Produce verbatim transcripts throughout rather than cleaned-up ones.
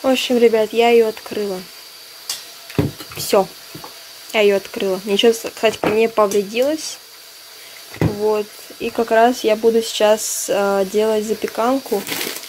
общем, ребят, я ее открыла. Все. Я ее открыла. Ничего, кстати, не повредилось. Вот. И как раз я буду сейчас э, делать запеканку.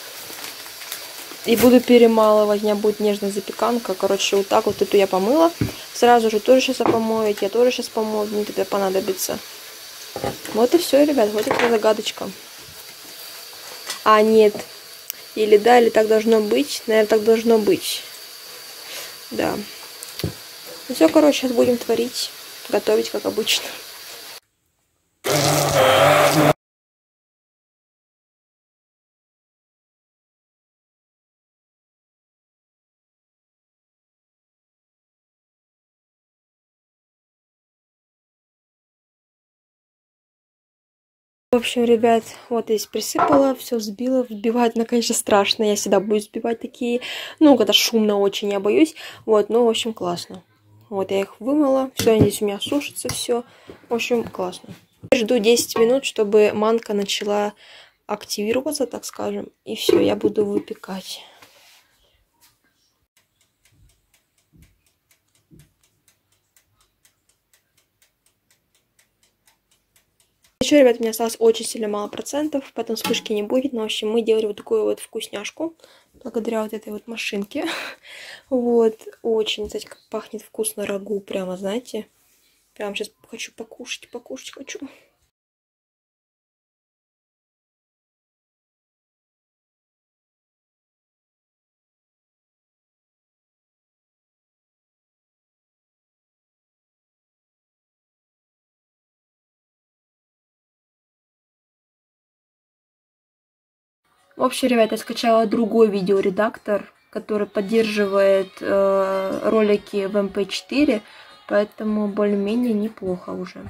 И буду перемалывать. У меня будет нежная запеканка. Короче, вот так вот эту я помыла. Сразу же тоже сейчас помою. Я тоже сейчас помою. Мне тогда понадобится. Вот и все, ребят. Вот эта загадочка. А, нет. Или да, или так должно быть. Наверное, так должно быть. Да. Ну все, короче, сейчас будем творить. Готовить, как обычно. В общем, ребят, вот здесь присыпала, все взбила. Взбивать, ну, конечно, страшно. Я всегда буду взбивать такие, ну, когда шумно очень, я боюсь. Вот, ну, в общем, классно. Вот, я их вымыла. Все, здесь у меня сушится все. В общем, классно. Жду десять минут, чтобы манка начала активироваться, так скажем. И все, я буду выпекать. Еще, ребят, у меня осталось очень сильно мало процентов, поэтому вспышки не будет. Но, в общем, мы делали вот такую вот вкусняшку. Благодаря вот этой вот машинке. Вот. Очень, кстати, как пахнет вкусно рагу. Прямо, знаете. Прям сейчас хочу покушать, покушать хочу. В общем, ребята, я скачала другой видеоредактор, который поддерживает э, ролики в эм пэ четыре, поэтому более-менее неплохо уже.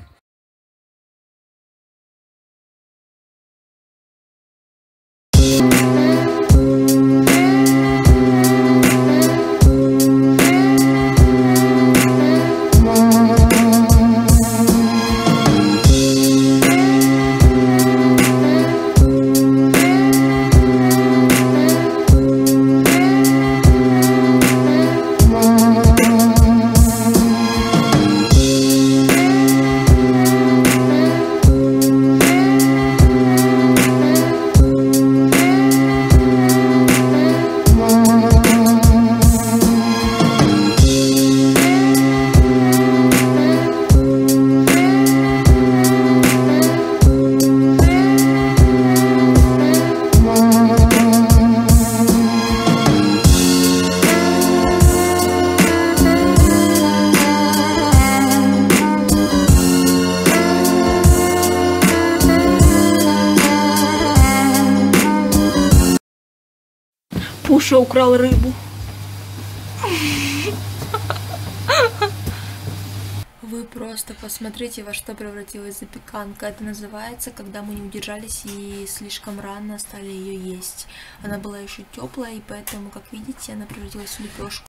Пуша украл рыбу. Вы просто посмотрите, во что превратилась запеканка. Это называется, когда мы не удержались и слишком рано стали ее есть. Она была еще теплая, и поэтому, как видите, она превратилась в лепешку.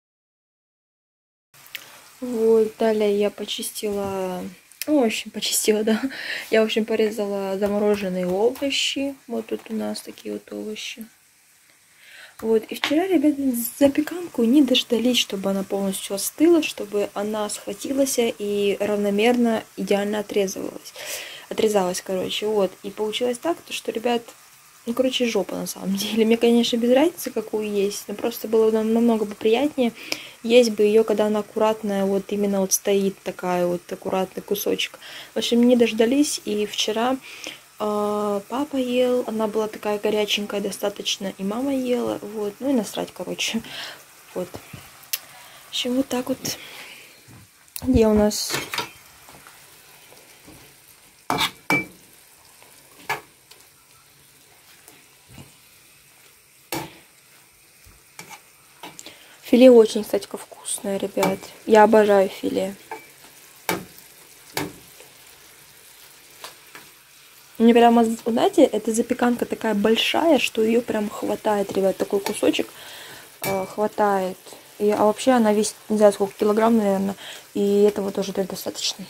Вот, далее я почистила, ну, в общем, почистила, да. Я, в общем, порезала замороженные овощи. Вот тут у нас такие вот овощи. Вот, и вчера, ребята, запеканку не дождались, чтобы она полностью остыла, чтобы она схватилась и равномерно, идеально отрезывалась. Отрезалась, короче, вот. И получилось так, что, ребят, ну, короче, жопа на самом деле. Мне, конечно, без разницы, какую есть, но просто было нам намного бы приятнее есть бы ее, когда она аккуратная, вот именно вот стоит такая вот аккуратный кусочек. В общем, не дождались, и вчера... Папа ел, она была такая горяченькая достаточно, и мама ела, вот, ну и насрать, короче, вот. В общем, вот так вот. Где у нас? Филе очень, кстати, вкусное, ребят. Я обожаю филе. Мне прямо, знаете, эта запеканка такая большая, что ее прям хватает, ребят, такой кусочек э, хватает. И, а вообще она весит, не знаю, сколько килограмм, наверное, и этого тоже достаточно.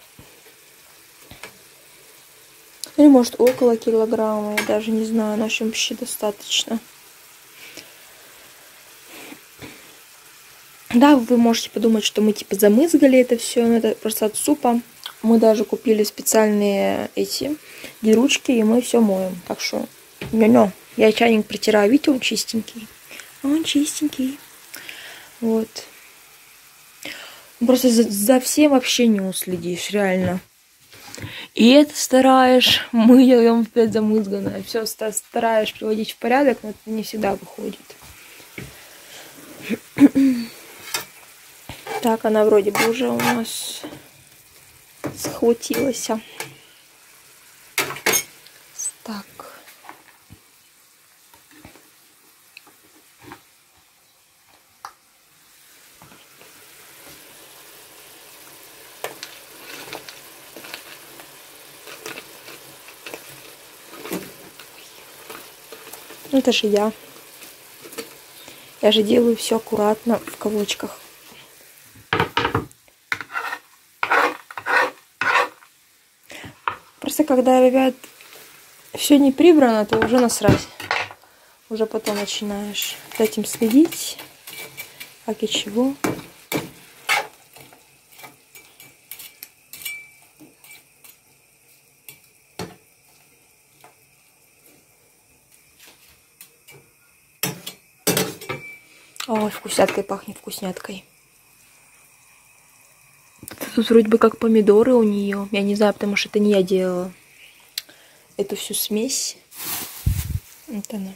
Или может около килограмма, я даже не знаю, в общем, вообще достаточно. Да, вы можете подумать, что мы типа замызгали это все, но это просто от супа. Мы даже купили специальные эти дыручки, и мы все моем. Так что, не-не, я чайник протираю, видите, он чистенький. Он чистенький. Вот. Просто за, за всем вообще не уследишь, реально. И это стараешь, мы делаем опять замызганное. Все стараешь приводить в порядок, но это не всегда выходит. Так, она вроде бы уже у нас схватилась. Так. Это же я. Я же делаю все аккуратно в кавычках. Просто когда, ребят, все не прибрано, то уже насрать. Уже потом начинаешь за этим следить, как и чего. Ой, вкусняткой пахнет, вкусняткой. Тут вроде бы как помидоры у нее. Я не знаю, потому что это не я делала. Эту всю смесь. Вот она.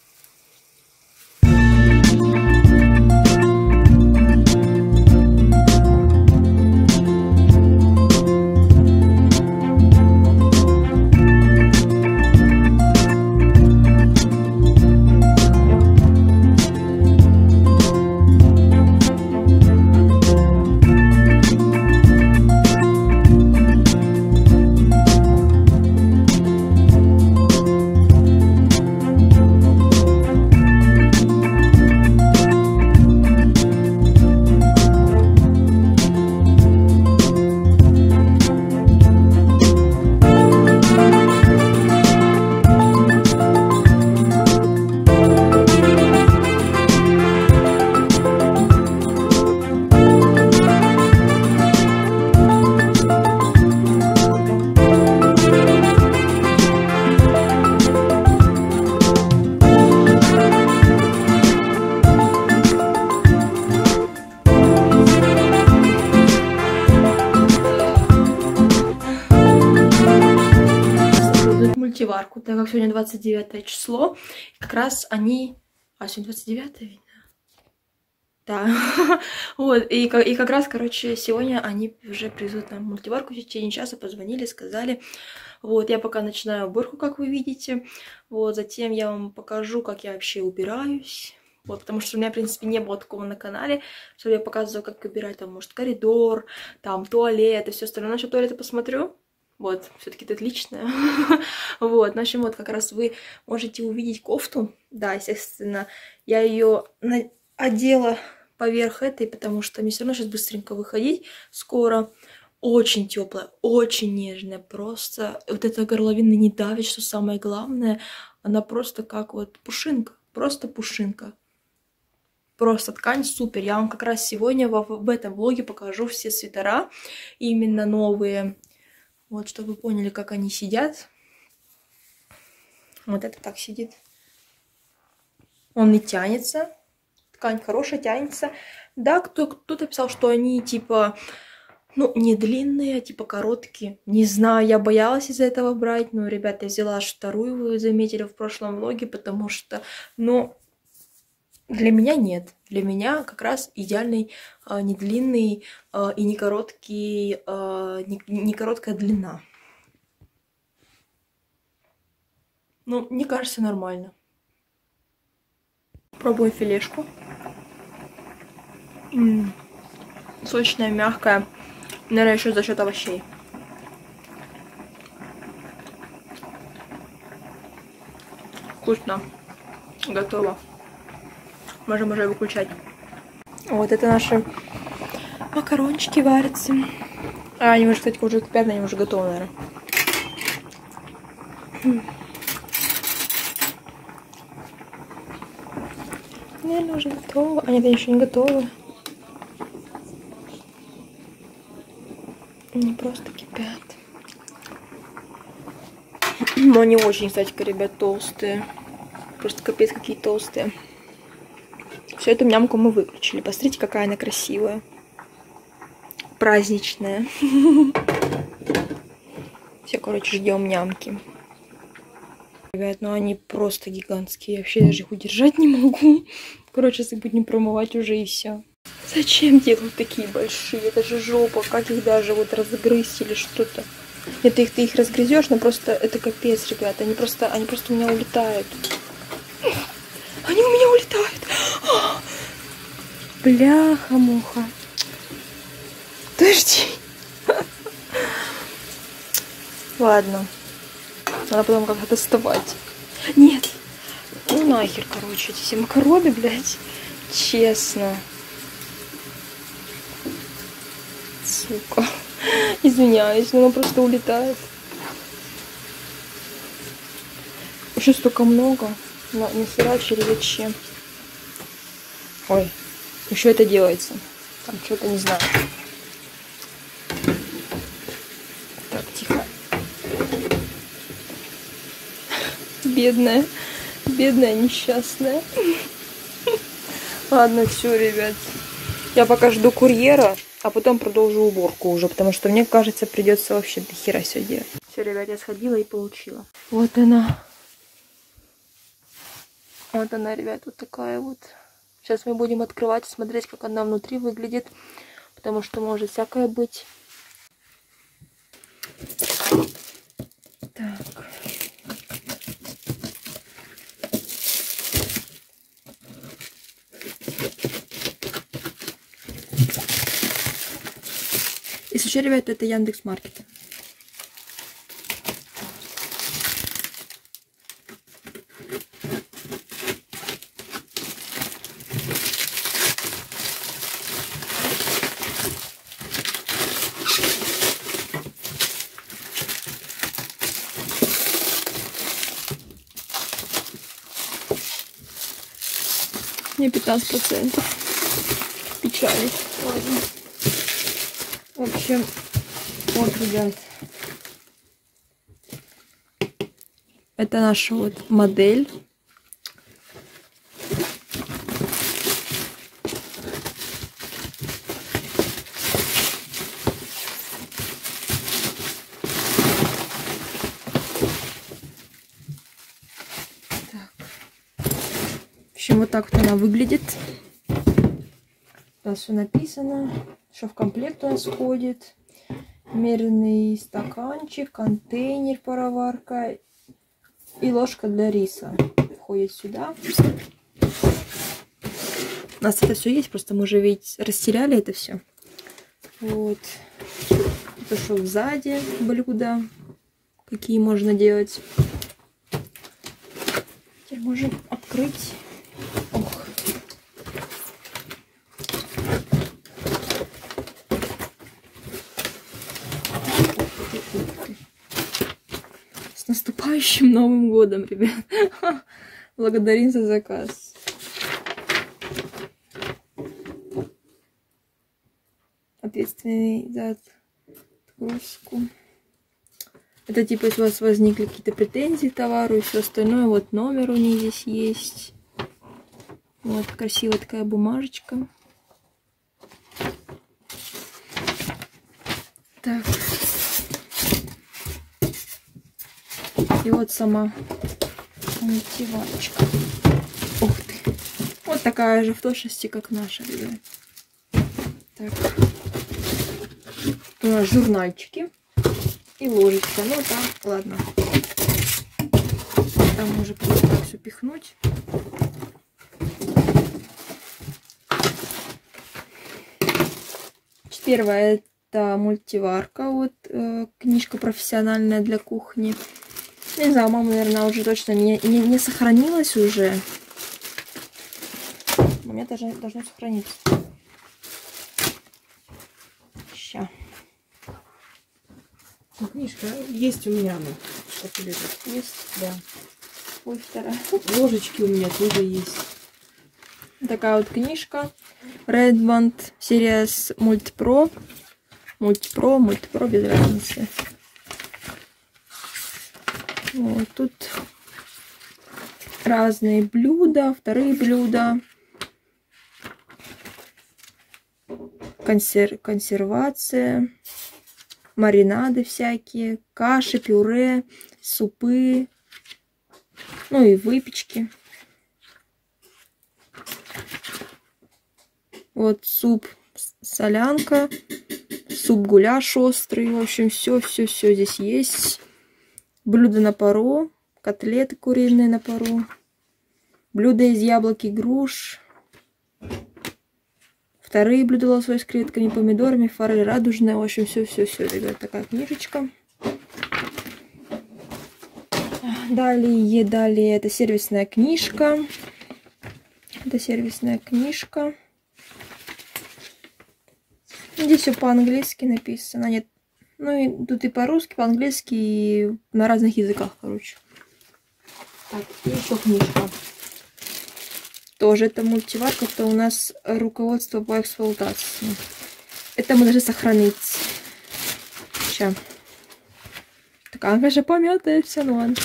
Мультиварку, так как сегодня двадцать девятое число, как раз они... А, сегодня двадцать девятое, видно? Да. Вот, и, и как раз, короче, сегодня они уже привезут нам мультиварку, в течение часа позвонили, сказали. Вот, я пока начинаю уборку, как вы видите. Вот, затем я вам покажу, как я вообще убираюсь. Вот, потому что у меня, в принципе, не было такого на канале, что я показываю, как убирать, там, может, коридор, там, туалет и все остальное. Насчет туалета посмотрю. Вот, все-таки это отличное. Вот, в общем, вот как раз вы можете увидеть кофту. Да, естественно, я ее одела поверх этой, потому что мне все равно сейчас быстренько выходить скоро. Очень теплая, очень нежная, просто вот эта горловина не давит, что самое главное. Она просто как вот пушинка, просто пушинка. Просто ткань супер. Я вам как раз сегодня в, в этом влоге покажу все свитера, именно новые. Вот, чтобы вы поняли, как они сидят. Вот это так сидит. Он не тянется. Ткань хорошая, тянется. Да, кто, кто-то писал, что они типа, ну, не длинные, а типа короткие. Не знаю, я боялась из-за этого брать. Но, ребята, я взяла аж вторую, вы заметили в прошлом влоге, потому что, ну, для меня нет. Для меня как раз идеальный, а, не длинный а, и не короткий, а, не, не короткая длина. Ну, мне кажется, нормально. Пробуем филешку. М-м. Сочная, мягкая. Наверное, еще за счет овощей. Вкусно. Готово. Можем уже выключать. Вот это наши макарончики варятся. А, они уже, кстати, уже кипят, они уже готовы, наверное. Наверное, уже готово. А нет, они еще не готовы. Не просто кипят. Но они очень, кстати, ребят, толстые. Просто капец какие толстые. Все эту мямку мы выключили. Посмотрите, какая она красивая. Праздничная. Все, короче, ждем нямки. Ребят, ну они просто гигантские. Я вообще даже их удержать не могу. Короче, если будем промывать уже и все. Зачем делают такие большие? Это же жопа. Как их даже вот разгрызть или что-то? Нет, ты их, ты их разгрызешь, но просто это капец, ребята. Они просто, они просто у меня улетают. Они у меня улетают. Бляха-муха. Подожди. Ладно. Надо потом как-то доставать. Нет. Ну нахер, короче, эти все макароны, блядь. Честно. Сука. Извиняюсь, но она просто улетает. Еще столько много. На, нахерачили зачем? Ой, еще это делается. Там что-то не знаю. Так, тихо. Бедная. Бедная, несчастная. Ладно, все, ребят. Я пока жду курьера, а потом продолжу уборку уже, потому что мне кажется, придется вообще до хера все делать. Все, ребят, я сходила и получила. Вот она. Вот она, ребят, вот такая вот. Сейчас мы будем открывать и смотреть, как она внутри выглядит, потому что может всякое быть. Так. Если что, ребята, это Яндекс.Маркет. Мне пятнадцать процентов. Печали. Ладно. В общем, вот, ребят. Это наша вот модель. В общем, вот так вот она выглядит. Тут все написано, что в комплект у нас входит. Мерный стаканчик, контейнер, пароварка и ложка для риса. Входит сюда. У нас это все есть, просто мы уже ведь растеряли это все. Вот. Это что сзади блюда, какие можно делать. Теперь можем открыть. Ох. С наступающим Новым годом, ребят. Благодарим за заказ. Ответственный за отгрузку. Это типа, если у вас возникли какие-то претензии к товару и все остальное, вот номер у них здесь есть. Вот красивая такая бумажечка. Так. И вот сама мультиварочка. Ух ты. Вот такая же в точности, как наша, ребят. Так. У нас журнальчики. И ложечка. Ну там, ладно. Там можно просто так все пихнуть. Первая это мультиварка. Вот э, книжка профессиональная для кухни. Не знаю, мама, наверное, уже точно не, не, не сохранилась уже. У меня даже должно сохраниться. Ща. Ну, книжка есть у меня, она что-то лежит. Есть? Да. Ой, вторая. Ложечки у меня тоже есть. Такая вот книжка. Redmond серия с Мультпро. Мультипро, мультипро, без разницы. Вот тут разные блюда, вторые блюда. Консер... Консервация. Маринады всякие. Каши, пюре, супы. Ну и выпечки. Вот суп солянка. Суп-гуляш острый. В общем, все-все-все здесь есть. Блюда на пару. Котлеты куриные на пару. Блюда из яблок и груш. Вторые блюда лосось с креветками, помидорами, форель радужная. В общем, все-все-все, ребят. Такая книжечка. Далее, далее. Это сервисная книжка. Это сервисная книжка. Здесь все по-английски написано. Нет. Ну и тут и по-русски, по-английски, и на разных языках, короче. Так, и еще книжка. Тоже это мультиварка, это у нас руководство по эксплуатации. Это мы должны сохранить. Сейчас. Такая, конечно, помятая вся, ну ладно.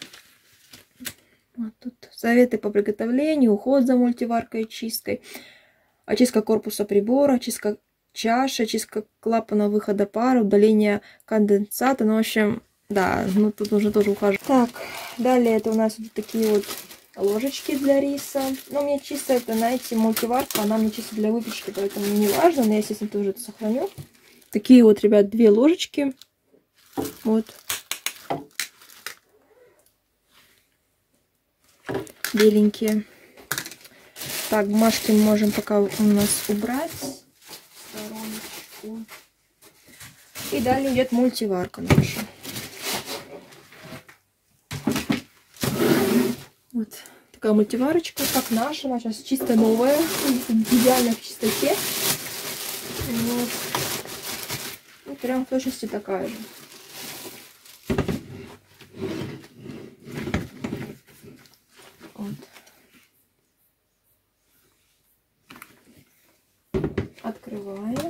Вот тут советы по приготовлению, уход за мультиваркой, чисткой, очистка корпуса прибора, очистка чаши, очистка клапана выхода пара, удаление конденсата. Ну, в общем, да, ну тут нужно тоже ухаживать. Так, далее это у нас вот такие вот ложечки для риса. Ну, мне чисто это, знаете, мультиварка, она мне чисто для выпечки, поэтому не важно, но я, естественно, тоже это сохраню. Такие вот, ребят, две ложечки. Вот. Беленькие. Так, бумажки мы можем пока у нас убрать. Стороночку. И далее идет мультиварка наша. Вот такая мультиварочка, как наша, она сейчас чисто новая, идеально в чистоте. Вот. И прям в точности такая же. Вот. Открываем.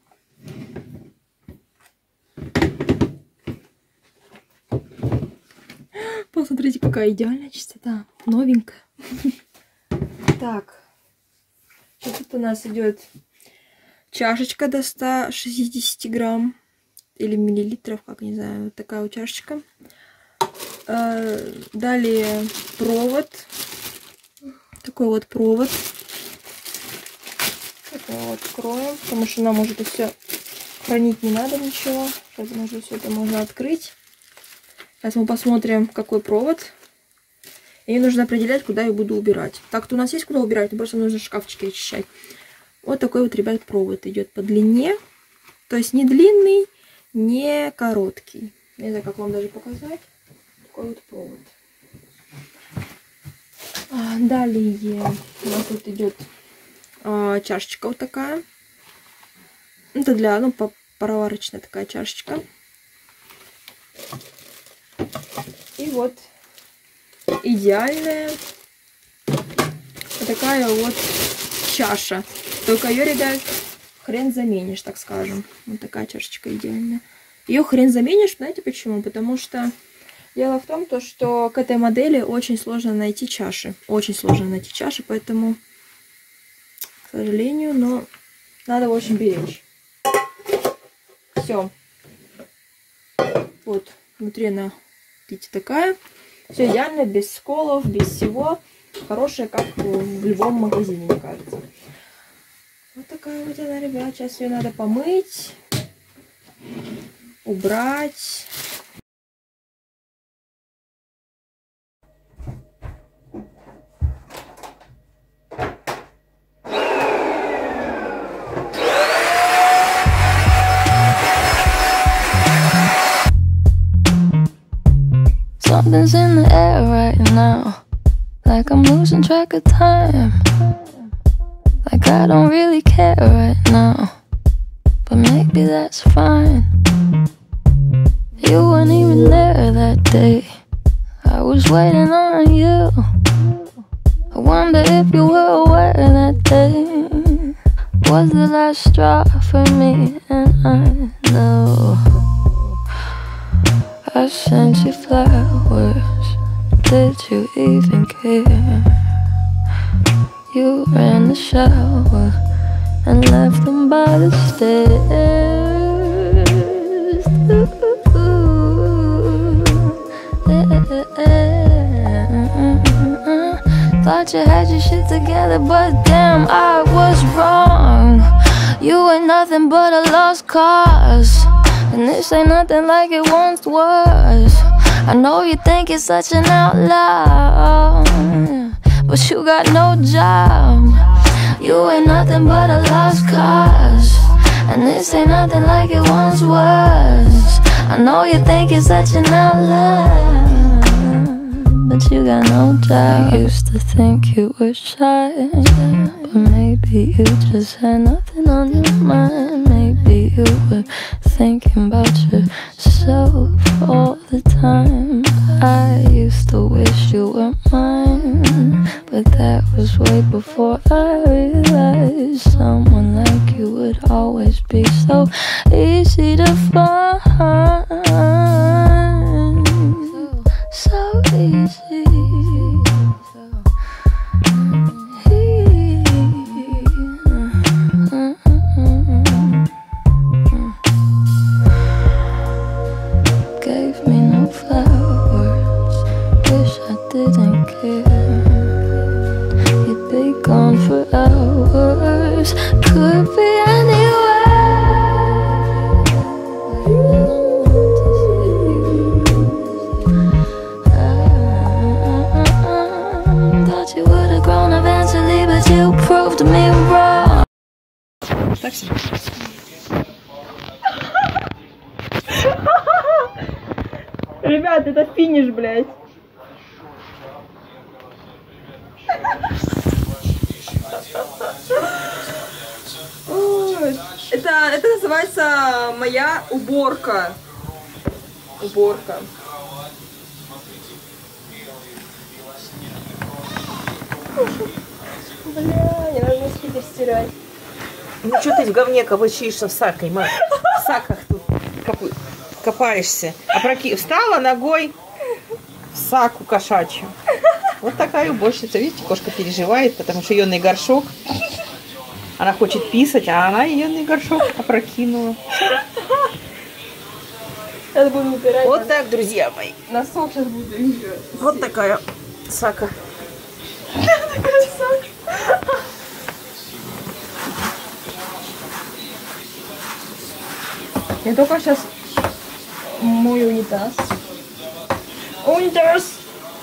Посмотрите, какая идеальная чистота. Новенькая. Так. Тут у нас идет чашечка до ста шестидесяти грамм. Или миллилитров, как не знаю. Вот такая вот чашечка. Далее провод. Такой вот провод. Такой вот откроем. Потому что нам может и все хранить не надо ничего. Сейчас можно все это можно открыть. Сейчас мы посмотрим, какой провод. И нужно определять, куда я буду убирать. Так-то у нас есть куда убирать, но просто нужно шкафчики очищать. Вот такой вот, ребят, провод идет по длине. То есть не длинный, не короткий. Не знаю, как вам даже показать. Такой вот провод. А, далее у нас тут идет а, чашечка вот такая. Это для, ну, пароварочная такая чашечка. И вот идеальная вот такая вот чаша. Только ее, ребят, хрен заменишь, так скажем. Вот такая чашечка идеальная. Ее хрен заменишь, знаете почему? Потому что дело в том, то, что к этой модели очень сложно найти чаши. Очень сложно найти чаши, поэтому, к сожалению, но надо очень беречь. Все. Вот, внутри она, видите, такая. Все идеально, без сколов, без всего. Хорошая, как в любом магазине, мне кажется. Вот такая вот она, ребят. Сейчас ее надо помыть, убрать. Something's in the air right now, like I'm losing track of time. Like I don't really care right now, but maybe that's fine. You weren't even there that day, I was waiting on you. I wonder if you were aware that day. was the last straw for me, and I know I sent you flowers. Did you even care? You ran the shower and left them by the stairs. Ooh, yeah. Thought you had your shit together, but damn, I was wrong. You ain't nothing but a lost cause, and this ain't nothing like it once was. I know you think you're such an outlaw, but you got no job. You ain't nothing but a lost cause, and this ain't nothing like it once was. I know you think you're such an outlaw, but you got no job. I used to think you were shy, but maybe you just had nothing on your mind. Maybe you were thinking about yourself all the time. I used to wish you were mine, but that was way before I realized someone like you would always be so easy to find. So easy. Gave me no flowers, wish I didn't care. You'd be gone for hours, could be anywhere. Thought you would have grown eventually, but you proved me wrong. Так себе. Ребят, это финиш, блядь. Ой, это, это называется моя уборка. Уборка. Бля, не надо мне спидер стирать. Ну что ты в говне кабачишься в сакой, ма? В саках тут копы- копаешься. А проки... встала ногой в саку кошачью. Вот такая уборщица. Видите, кошка переживает, потому что ионный горшок. Она хочет писать, а она ионный горшок опрокинула. Надо буду убирать. Вот так, друзья мои. Носок сейчас буду еще. Вот такая сака. Я только сейчас мой унитаз. Унитаз!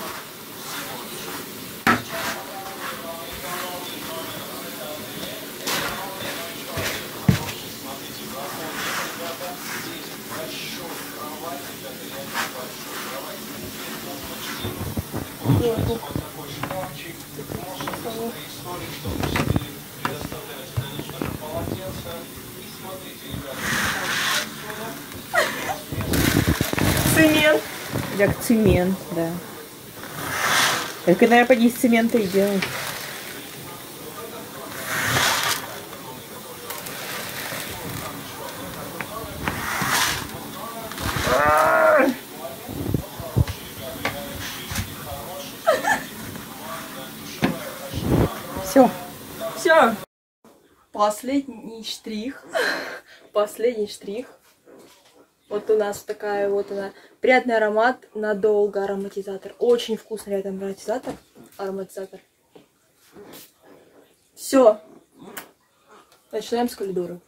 Цемент. Як цемент, да. Это, наверное, поди из цемента и делают. Все. Все. Последний штрих. Последний штрих. Вот у нас такая вот она. Приятный аромат, надолго ароматизатор. Очень вкусный этот ароматизатор. Ароматизатор. Все. Начинаем с коридора.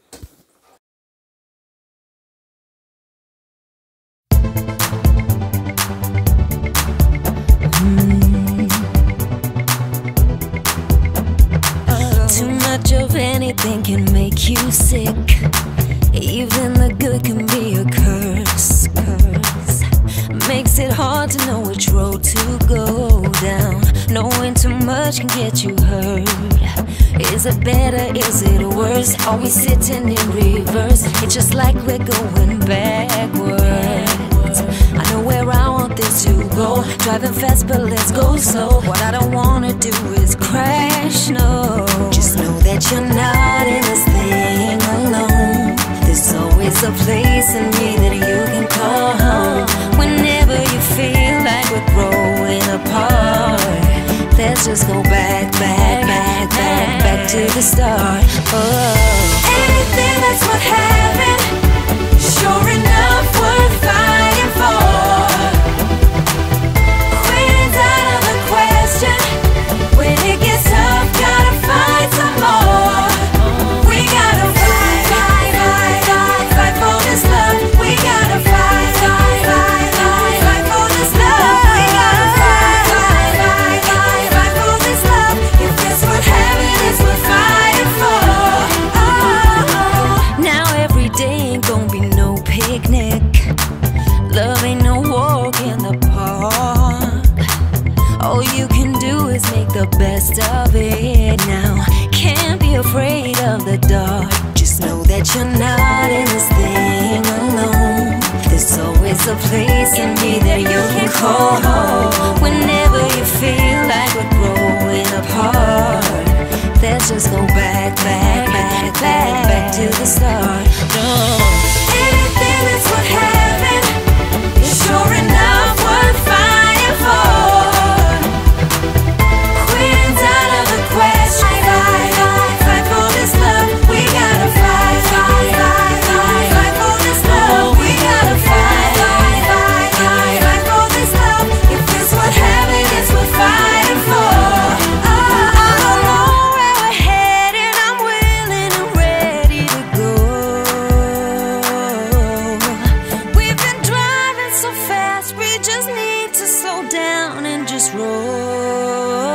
Too much of anything can make you sick. Even the good can be a curse, curse. Makes it hard to know which road to go down. Knowing too much can get you hurt. Is it better, is it worse? Are we sitting in reverse? It's just like we're going backwards. I know where I want this to go. Driving fast, but let's go slow. What I don't wanna do is crash, no. Just know that you're not in this thing. always a place in me that you can call home. Whenever you feel like we're growing apart, let's just go back, back, back, back, back to the start. Oh, anything that's worth having, sure enough worth fighting for. Quitting's out of the question. When it gets tough, gotta find some more. We gotta fight, fight, fight, fight, fight for this love. We gotta fight, fight, fight, fight, fight for this love. We gotta fight, fight, fight, fight, fight for this love. If it's worth having, it's worth fighting for. Oh, oh. Now every day ain't gonna be no picnic. Love ain't no walk in the park. All you can do is make the best of it now. Can't be afraid of the dark. Just know that you're not in this thing alone. There's always a place in me that you can call home. Whenever you feel like we're growing apart, let's just go back, back, back, back, back to the start. No. Anything that's worth having, sure enough worth fighting for. Quitting's out of the question. Fight, fight, fight for this love. We gotta fight, fight, fight, fight, fight for this love. We gotta fight, fight, fight, fight, fight for this love. If it's worth having, it's worth fighting for. Oh, I don't know where we're headed. I'm willing and ready to go. We've been driving so fast, we just need to slow down and just roll.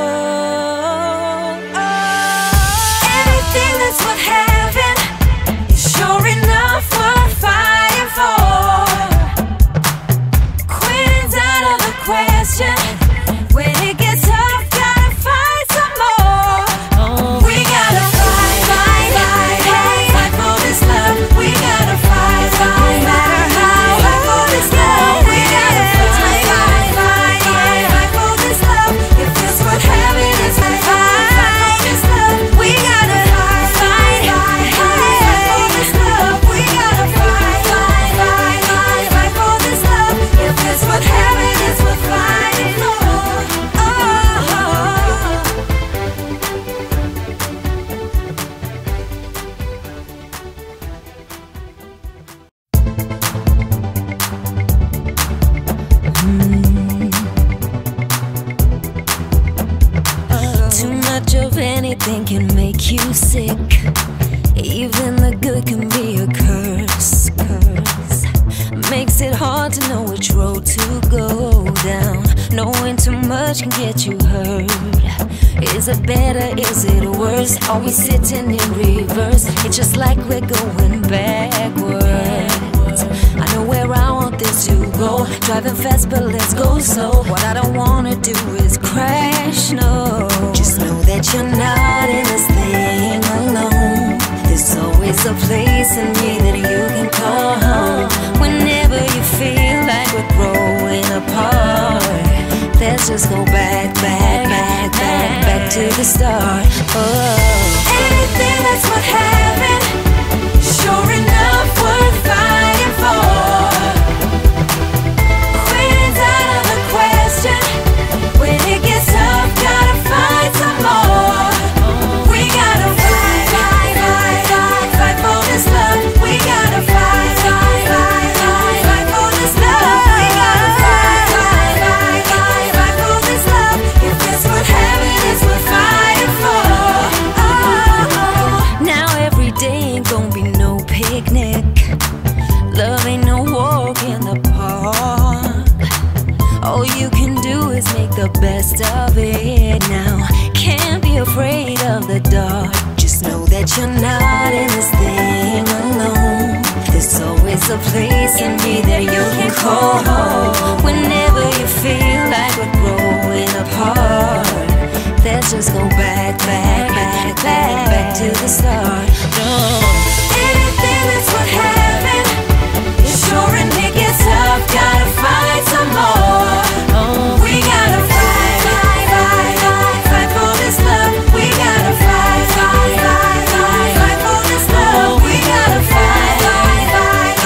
Anything that's worth having is sure enough worth fighting for. Quitting's out of the question. When it gets tough, gotta fight some more. We gotta fight, fight, fight, fight, fight for this love. We gotta fight, fight, no matter how. Fight for this love. We gotta fight, fight, fight, fight, fight for this love. If it's worth having, it's worth fight, fight for this love. We gotta fight, fight, fight, fight, fight for this love. We gotta fight, fight, fight, fight, fight for this love. If it's worth having, it's worth fighting for. Oh, too much of anything can make you sick. Even the good can be a curse. Curse makes it hard to know which road to go down. Knowing too much can get you hurt. Is it better? Is it worse? Are we sitting in reverse? It's just like we're going backwards. I know where I want this to go. Driving fast, but let's go slow. What I don't wanna do is crash, no. Just know that you're not in this thing alone. There's always a place in me that you can call home. Whenever you feel like we're growing apart, let's just go back, back, back, back, back to the start. Oh, anything that's worth having, sure enough worth fighting for. Quitting's out of the question. When it gets tough, gotta fight some more. We gotta fight, fight, fight, fight, fight for this love. We gotta fight, fight, fight, fight, fight for this love. We gotta fight, fight, fight, fight, fight for this love. If it's worth having, it's worth fighting for. Oh, now every day ain't gonna be no picnic. Love ain't no walk in the park. All you can do is make the best of it now. Can't be afraid of the dark. Just know that you're not in this thing alone. There's always a place in me that you can call home. Whenever you feel like we're growing apart, let's just go back, back, back, back, back to the start. No. Anything that's worth having, sure and it gets tough, gotta fight some more. We gotta fight, fight, fight, fight, fight for this love. We gotta fight, fight, fight, fight, fight for this love. We gotta fight, fight, fight,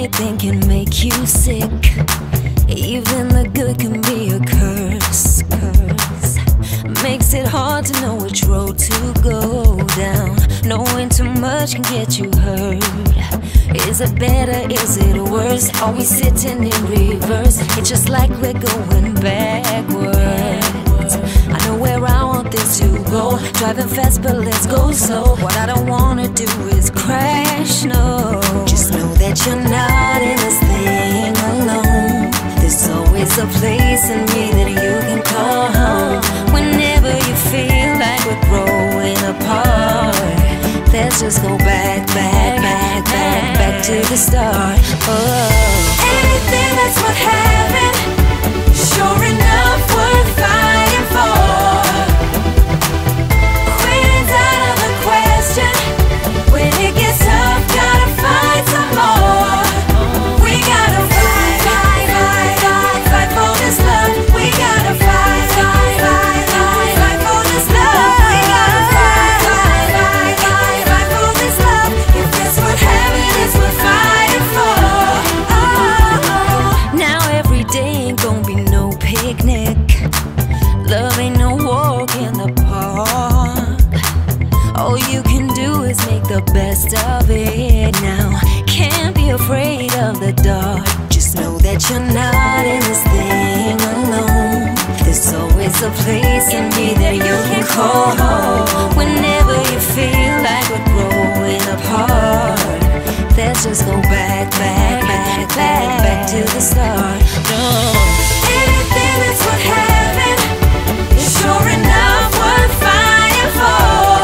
anything can make you sick. Even the good can be a curse, curse. Makes it hard to know which road to go down. Knowing too much can get you hurt. Is it better, is it worse? Are we sitting in reverse? It's just like we're going backwards. I know where I want this to go. Driving fast but let's go slow. What I don't wanna do is crash, no. Just know that you're not in this thing alone. There's always a place in me that you can call home. Whenever you feel like we're growing apart, let's just go back, back, back, back, back to the start. Oh. Anything that's worth having, sure enough worth fighting for. Quitting's out of the question. When it gets tough, gotta find some more. We gotta fight, fight, fight, fight, fight for this love. We gotta fight, fight, fight, fight, fight for this love. We gotta fight, fight, fight, fight, fight for this love. If that's what having is worth fighting for. Oh, oh. Now every day ain't gonna be no picnic. Love ain't no walk in the park. All you can do is make the best of it now. Can't be afraid of the dark. Just know that you're not in this thing alone. There's always a place in me that you can call home. Whenever you feel like we're growing apart, let's just go back, back, back, back, back to the start. No. Anything that's worth having is sure enough worth fighting for.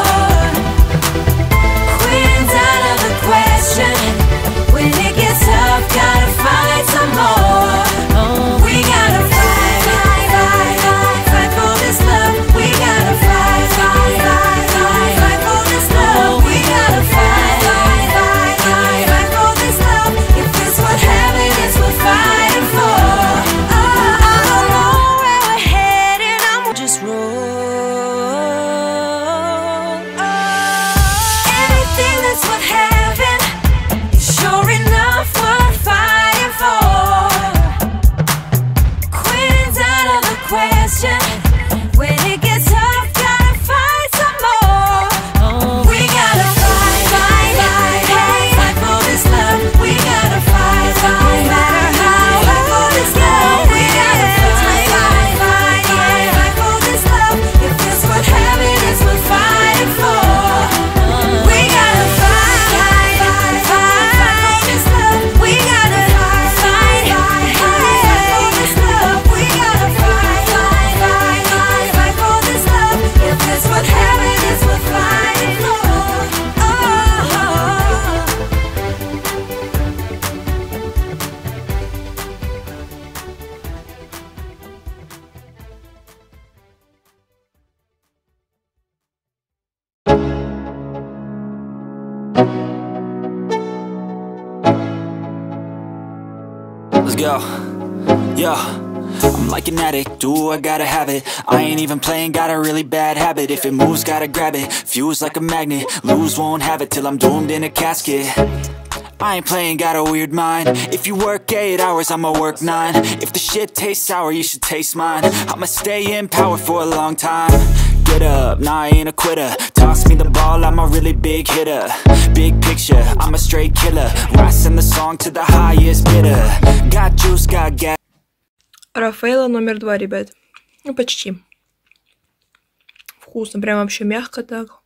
Quitting's out of the question. When it gets tough, gotta fight some more. We gotta fight, fight, fight, fight, fight for this love. We gotta fight, fight, fight, fight, fight for this love. We gotta fight, fight, fight, fight, fight for this love. If it's what having is worth fighting for. Oh, I don't know where we're headed, I'm just roll. Oh, anything that's worth having is sure enough worth fighting for. Quitting's out of the question. When it gets tough, gotta fight some more. We gotta fight, fight, fight, fight, fight for this love. We gotta fight, fight, fight, fight, fight for this love. We gotta fight, fight, fight, fight, fight for this love. If it's what having is worth fighting for. We gotta fight, fight, fight, fight, fight for this love. We gotta fight, fight, fight, fight, fight for this love. We gotta fight, fight, fight, fight, fight for this love. If it's what having is worth fighting for. Oh. Let's go. Yo, I'm like an addict, do I gotta have it. I ain't even playing, got a really bad habit. If it moves, gotta grab it, fuse like a magnet. Lose, won't have it till I'm doomed in a casket. I ain't playing, got a weird mind. If you work eight hours, I'ma work nine. If the shit tastes sour, you should taste mine. I'ma stay in power for a long time. Get up, nah, I ain't a quitter. Toss me the ball, I'm a really big hitter. Big picture, I'm a straight killer. Rising the song to the highest bidder. Got juice, got gas. Рафаэлло номер два, ребят. Ну, почти. Вкусно, прям вообще мягко так.